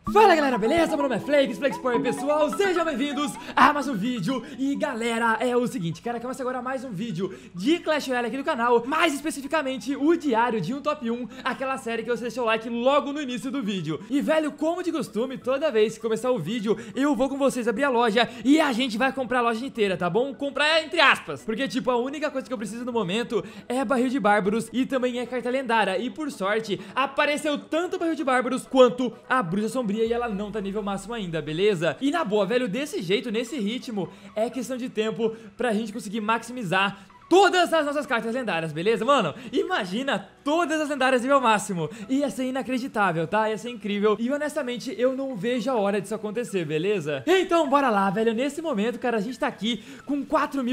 Fala galera, beleza? Meu nome é Flakes, Flakesport pessoal, sejam bem-vindos a mais um vídeo. E galera, é o seguinte, cara, começa agora mais um vídeo de Clash Royale aqui no canal. Mais especificamente, o diário de um top 1, aquela série que você deixou o like logo no início do vídeo. E velho, como de costume, toda vez que começar o vídeo, eu vou com vocês abrir a loja e a gente vai comprar a loja inteira, tá bom? Comprar entre aspas, porque tipo, a única coisa que eu preciso no momento é barril de bárbaros e também é carta lendária. E por sorte, apareceu tanto barril de bárbaros quanto a bruxa sombria e ela não tá nível máximo ainda, beleza? E na boa, velho, desse jeito, nesse ritmo, é questão de tempo pra gente conseguir maximizar todas as nossas cartas lendárias, beleza, mano? Imagina todas as lendárias nível máximo. Ia ser inacreditável, tá? Ia ser incrível. E honestamente, eu não vejo a hora disso acontecer, beleza? Então, bora lá, velho. Nesse momento, cara, a gente tá aqui com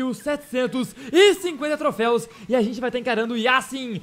4.750 troféus. E a gente vai estar encarando o Yassin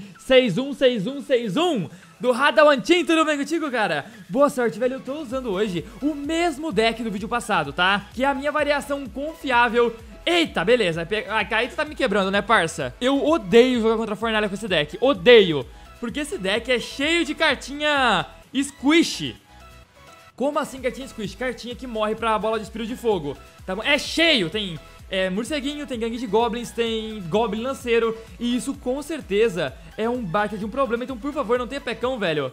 616161 do Hadawantin. Tudo bem contigo, cara? Boa sorte, velho. Eu tô usando hoje o mesmo deck do vídeo passado, tá? Que é a minha variação confiável. Eita, beleza. A Kaita tá me quebrando, né, parça? Eu odeio jogar contra a Fornalha com esse deck. Odeio. Porque esse deck é cheio de cartinha squish. Como assim cartinha squish? Cartinha que morre pra bola de espírito de fogo. Tá bom? É cheio. Tem morceguinho, tem gangue de goblins, tem goblin lanceiro. E isso com certeza é um baita de um problema. Então, por favor, não tenha pecão, velho.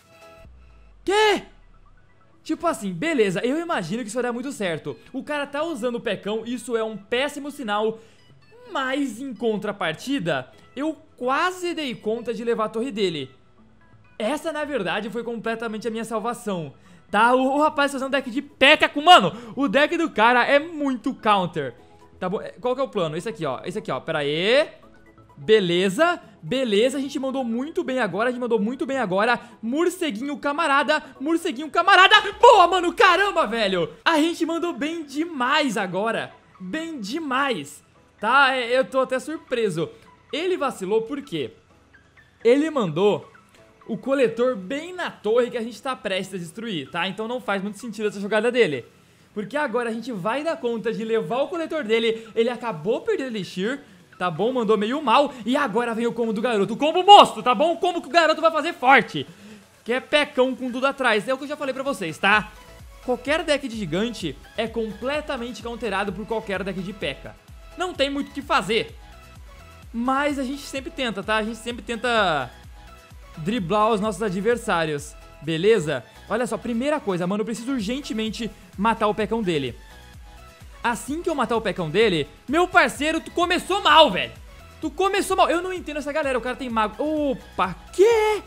Quê? Tipo assim, beleza, eu imagino que isso vai dar muito certo. O cara tá usando o pecão, isso é um péssimo sinal. Mas em contrapartida, eu quase dei conta de levar a torre dele. Essa, na verdade, foi completamente a minha salvação. Tá, o rapaz tá usando deck de P.E.K.K.A. com... Mano, o deck do cara é muito counter. Tá bom, qual que é o plano? Esse aqui, ó, pera aí. Beleza, beleza, a gente mandou muito bem agora, morceguinho camarada, boa, mano, caramba, velho. A gente mandou bem demais agora, bem demais, tá, eu tô até surpreso. Ele vacilou por quê? Ele mandou o coletor bem na torre que a gente tá prestes a destruir, tá, então não faz muito sentido essa jogada dele. Porque agora a gente vai dar conta de levar o coletor dele, ele acabou perdendo elixir. Tá bom, mandou meio mal. E agora vem o combo do garoto. O combo monstro, tá bom? O combo que o garoto vai fazer forte. Que é pecão com tudo atrás. É o que eu já falei pra vocês, tá? Qualquer deck de gigante é completamente counterado por qualquer deck de P.E.K.K.A. Não tem muito o que fazer. Mas a gente sempre tenta, tá? A gente sempre tenta driblar os nossos adversários. Beleza? Olha só, primeira coisa, mano, eu preciso urgentemente matar o pecão dele. Assim que eu matar o pecão dele, meu parceiro, tu começou mal, velho. Tu começou mal. Eu não entendo essa galera, o cara tem mago. Opa, quê?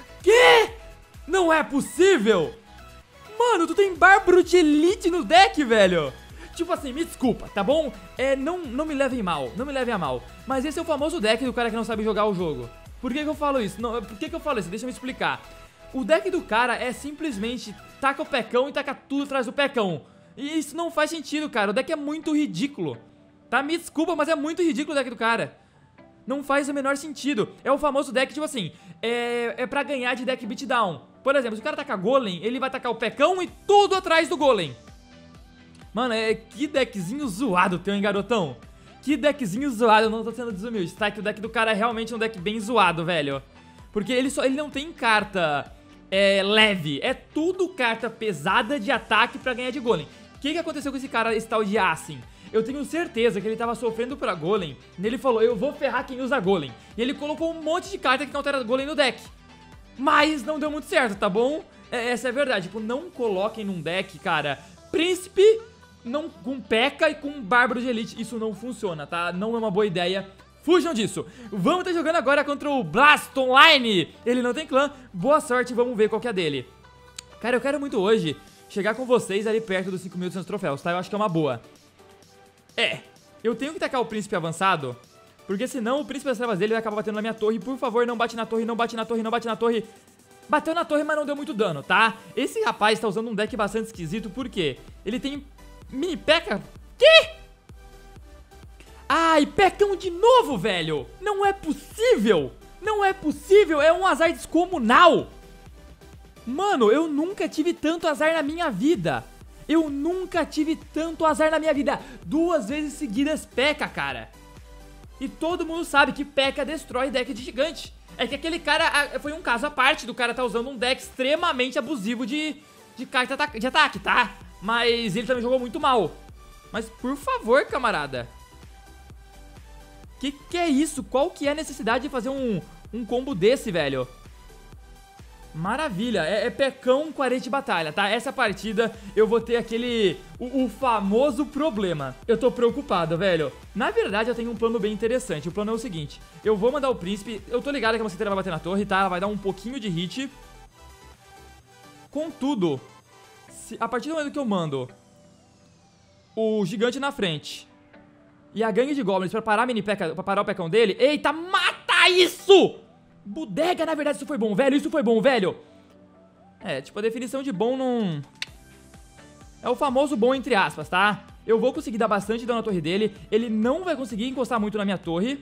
Não é possível. Mano, tu tem bárbaro de elite no deck, velho. Tipo assim, me desculpa, tá bom? Não me levem mal, não me levem a mal. Mas esse é o famoso deck do cara que não sabe jogar o jogo. Por que eu falo isso? Não, por que eu falo isso? Deixa eu me explicar. O deck do cara é simplesmente taca o pecão e taca tudo atrás do pecão. E isso não faz sentido, cara. O deck é muito ridículo. Tá? Me desculpa, mas é muito ridículo o deck do cara. Não faz o menor sentido. É o famoso deck, tipo assim, é pra ganhar de deck beatdown. Por exemplo, se o cara tacar golem, ele vai tacar o pecão e tudo atrás do golem. Mano, que deckzinho zoado teu, hein, garotão? Que deckzinho zoado. Eu não tô sendo desumilde, tá? Que o deck do cara é realmente um deck bem zoado, velho. Porque ele não tem carta leve. É tudo carta pesada de ataque pra ganhar de golem. O que aconteceu com esse cara, esse tal de Yassin? Eu tenho certeza que ele tava sofrendo pra golem. E ele falou, eu vou ferrar quem usa golem. E ele colocou um monte de carta que countera golem no deck. Mas não deu muito certo, tá bom? Essa é a verdade. Tipo, não coloquem num deck, cara, príncipe com P.E.K.K.A. e com bárbaro de elite. Isso não funciona, tá? Não é uma boa ideia. Fujam disso. Vamos estar jogando agora contra o Blast Online. Ele não tem clã. Boa sorte, vamos ver qual que é a dele. Cara, eu quero muito hoje chegar com vocês ali perto dos 5.200 troféus, tá? Eu acho que é uma boa. Eu tenho que tacar o príncipe avançado, porque senão o príncipe das trevas dele vai acabar batendo na minha torre. Por favor, não bate na torre, não bate na torre, não bate na torre. Bateu na torre, mas não deu muito dano, tá? Esse rapaz tá usando um deck bastante esquisito, por quê? Ele tem mini P.E.K.K.A. Quê? Ai, pecão de novo, velho. Não é possível. Não é possível, é um azar descomunal. Mano, eu nunca tive tanto azar na minha vida. Eu nunca tive tanto azar na minha vida. 2 vezes seguidas P.E.K.K.A, cara. E todo mundo sabe que P.E.K.K.A destrói deck de gigante. É que aquele cara, foi um caso à parte do cara tá usando um deck extremamente abusivo de de carta de ataque, tá? Mas ele também jogou muito mal. Mas por favor, camarada. Que é isso? Qual que é a necessidade de fazer um combo desse, velho? Maravilha, é pecão com arete de batalha, tá? Essa partida eu vou ter aquele... O famoso problema. Eu tô preocupado, velho. Na verdade, eu tenho um plano bem interessante. O plano é o seguinte. Eu vou mandar o príncipe. Eu tô ligado que a mosqueteira vai bater na torre, tá? Ela vai dar um pouquinho de hit. Contudo, a partir do momento que eu mando o gigante na frente e a gangue de goblins pra parar a mini-peca, pra parar o pecão dele... Eita, mata isso! Bodega, na verdade, isso foi bom, velho. Isso foi bom, velho. É, tipo, a definição de bom não... É o famoso bom entre aspas, tá? Eu vou conseguir dar bastante dano na torre dele. Ele não vai conseguir encostar muito na minha torre.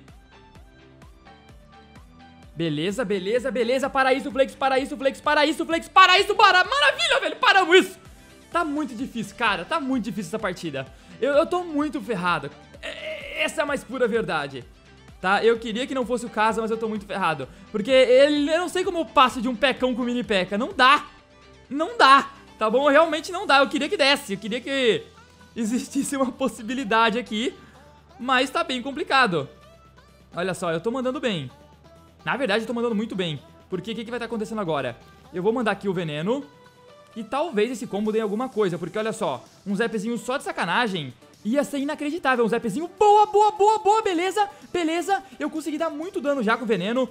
Beleza, beleza, beleza. Para isso, Flex, para isso, Flex, para isso, Flex, para isso, para. Maravilha, velho, paramos isso. Tá muito difícil, cara. Tá muito difícil essa partida. Eu tô muito ferrado. Essa é a mais pura verdade. Tá, eu queria que não fosse o caso, mas eu tô muito ferrado. Porque eu não sei como eu passo de um pecão com mini peca. Não dá. Não dá. Tá bom? Realmente não dá. Eu queria que desse. Eu queria que existisse uma possibilidade aqui. Mas tá bem complicado. Olha só, eu tô mandando bem. Na verdade, eu tô mandando muito bem. Porque o que vai estar acontecendo agora? Eu vou mandar aqui o veneno. E talvez esse combo dê alguma coisa. Porque olha só, um zapzinho só de sacanagem... Ia ser inacreditável, um zapzinho. Boa, boa, boa, boa, beleza, beleza. Eu consegui dar muito dano já com o veneno.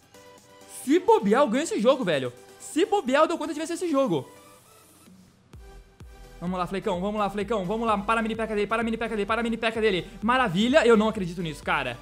Se bobear, eu ganho esse jogo, velho. Se bobear, eu dou conta de vencer esse jogo. Vamos lá, Flecão, vamos lá, Flecão. Vamos lá, para a mini-peca dele, para a mini-peca dele, para a mini-peca dele. Maravilha, eu não acredito nisso, cara.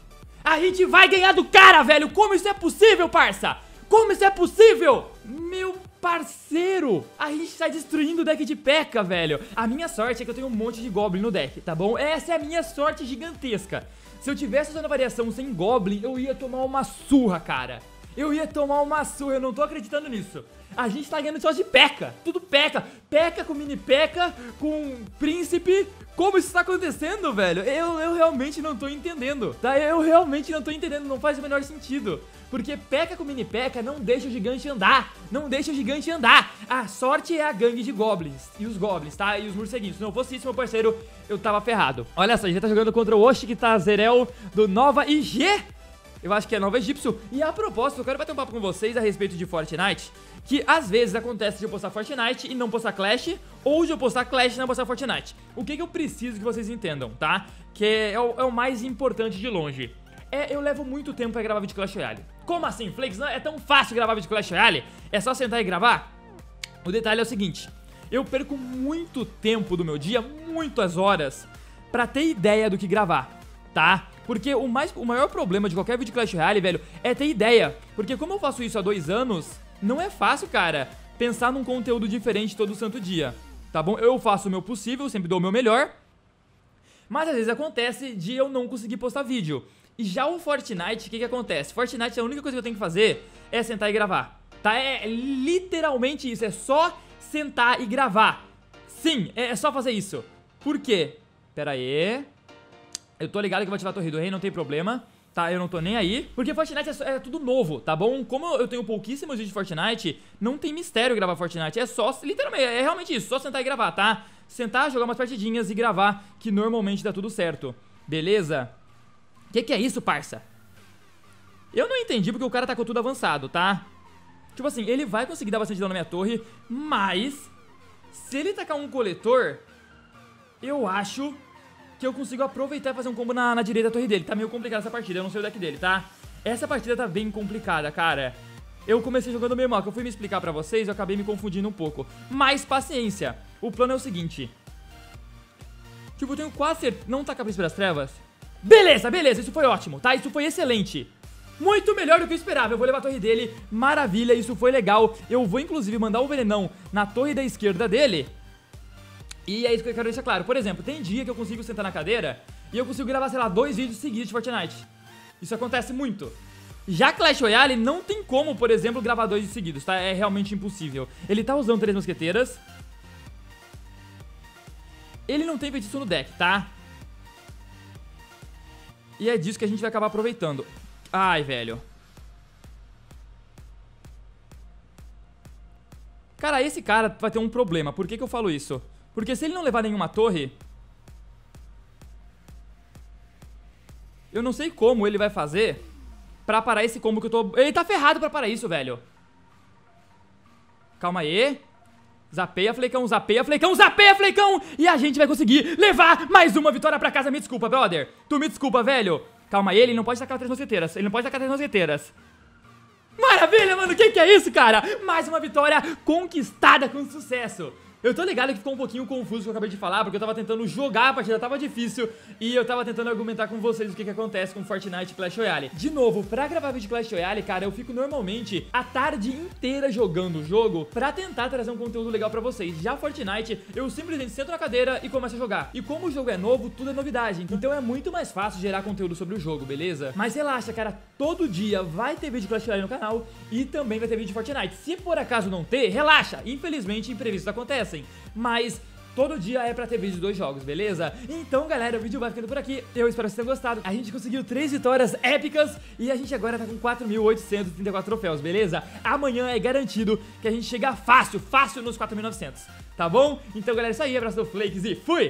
A gente vai ganhar do cara, velho. Como isso é possível, parça? Como isso é possível? Meu parceiro, a gente tá destruindo o deck de P.E.K.K.A, velho. A minha sorte é que eu tenho um monte de Goblin no deck, tá bom? Essa é a minha sorte gigantesca. Se eu tivesse usando a variação sem Goblin, eu ia tomar uma surra, cara. Eu ia tomar uma surra, eu não tô acreditando nisso. A gente tá ganhando só de P.E.K.K.A, tudo P.E.K.K.A. P.E.K.K.A com mini P.E.K.K.A, com príncipe. Como isso tá acontecendo, velho? Eu realmente não tô entendendo, tá? Eu realmente não tô entendendo, não faz o menor sentido. Porque P.E.K.K.A com mini P.E.K.K.A não deixa o gigante andar. Não deixa o gigante andar. A sorte é a gangue de goblins. E os goblins, tá? E os morceguinhos. Se não fosse isso, meu parceiro, eu tava ferrado. Olha só, a gente tá jogando contra o Oshik Tazerel do Nova IG. Eu acho que é Nova Egípcio. E a propósito, eu quero bater um papo com vocês a respeito de Fortnite. Que às vezes acontece de eu postar Fortnite e não postar Clash, ou de eu postar Clash e não postar Fortnite. O que eu preciso que vocês entendam, tá? Que é o mais importante de longe. Eu levo muito tempo pra gravar vídeo de Clash Royale. Como assim, Flakes? Não é tão fácil gravar vídeo de Clash Royale? É só sentar e gravar? O detalhe é o seguinte: eu perco muito tempo do meu dia, muitas horas, pra ter ideia do que gravar, tá? Porque o maior problema de qualquer vídeo de Clash Royale, velho, é ter ideia. Porque como eu faço isso há 2 anos, não é fácil, cara, pensar num conteúdo diferente todo santo dia, tá bom? Eu faço o meu possível, sempre dou o meu melhor, mas às vezes acontece de eu não conseguir postar vídeo. E já o Fortnite, o que acontece? Fortnite, a única coisa que eu tenho que fazer é sentar e gravar, tá? É literalmente isso, é só sentar e gravar. Sim, é só fazer isso. Por quê? Pera aí. Eu tô ligado que eu vou ativar a Torre do Rei, não tem problema, tá? Eu não tô nem aí. Porque Fortnite é tudo novo, tá bom? Como eu tenho pouquíssimos vídeos de Fortnite, não tem mistério gravar Fortnite. É só, literalmente, é realmente isso, só sentar e gravar, tá? Sentar, jogar umas partidinhas e gravar, que normalmente dá tudo certo. Beleza? Que é isso, parça? Eu não entendi porque o cara tá com tudo avançado, tá? Tipo assim, ele vai conseguir dar bastante dano na minha torre, mas se ele tacar um coletor, eu acho que eu consigo aproveitar e fazer um combo na direita da torre dele. Tá meio complicada essa partida, eu não sei o deck dele, tá? Essa partida tá bem complicada, cara. Eu comecei jogando meio mal, que eu fui me explicar pra vocês, eu acabei me confundindo um pouco. Mas paciência, o plano é o seguinte. Tipo, eu tenho quase certeza... Não tacar Príncipe das Trevas? Beleza, beleza, isso foi ótimo, tá? Isso foi excelente. Muito melhor do que eu esperava. Eu vou levar a torre dele, maravilha, isso foi legal. Eu vou inclusive mandar o venenão na torre da esquerda dele. E é isso que eu quero deixar claro. Por exemplo, tem dia que eu consigo sentar na cadeira e eu consigo gravar, sei lá, 2 vídeos seguidos de Fortnite. Isso acontece muito. Já Clash Royale não tem como, por exemplo, gravar 2 seguidos, tá? É realmente impossível. Ele tá usando 3 mosqueteiras. Ele não tem feitiço no deck, tá? E é disso que a gente vai acabar aproveitando. Ai, velho. Cara, esse cara vai ter um problema. Por que que eu falo isso? Porque se ele não levar nenhuma torre, eu não sei como ele vai fazer pra parar esse combo que eu tô... Ele tá ferrado pra parar isso, velho. Calma aí. Zapeia, Fleicão, zapeia, Fleicão, zapeia, Fleicão. E a gente vai conseguir levar mais uma vitória pra casa. Me desculpa, brother. Tu me desculpa, velho. Calma aí, ele não pode tacar 3 mosqueteiras. Ele não pode tacar 3 mosqueteiras. Maravilha, mano. O que é isso, cara? Mais uma vitória conquistada com sucesso. Eu tô ligado que ficou um pouquinho confuso o que eu acabei de falar, porque eu tava tentando jogar a partida, tava difícil, e eu tava tentando argumentar com vocês o que acontece com Fortnite e Clash Royale. De novo, pra gravar vídeo de Clash Royale, cara, eu fico normalmente a tarde inteira jogando o jogo pra tentar trazer um conteúdo legal pra vocês. Já Fortnite, eu simplesmente sento na cadeira e começo a jogar. E como o jogo é novo, tudo é novidade, então é muito mais fácil gerar conteúdo sobre o jogo, beleza? Mas relaxa, cara, todo dia vai ter vídeo de Clash Royale no canal e também vai ter vídeo de Fortnite. Se por acaso não ter, relaxa, infelizmente imprevistos acontecem. Mas todo dia é pra ter vídeo de 2 jogos, beleza? Então, galera, o vídeo vai ficando por aqui. Eu espero que vocês tenham gostado. A gente conseguiu 3 vitórias épicas e a gente agora tá com 4.834 troféus, beleza? Amanhã é garantido que a gente chega fácil nos 4.900, tá bom? Então, galera, é isso aí. Abraço do Flakes e fui!